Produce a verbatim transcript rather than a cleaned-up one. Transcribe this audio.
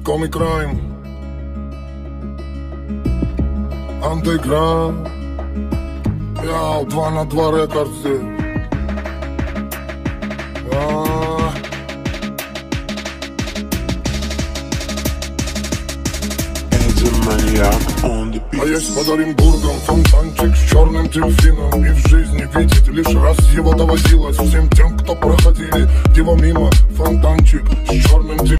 Коми Крайм, Андеграунд. Яу, два на два рекорд здесь. А есть под Оренбургом фонтанчик с черным дельфином. И в жизни видеть лишь раз его доводилось всем тем, кто проходили его мимо. Фонтанчик с черным дельфином.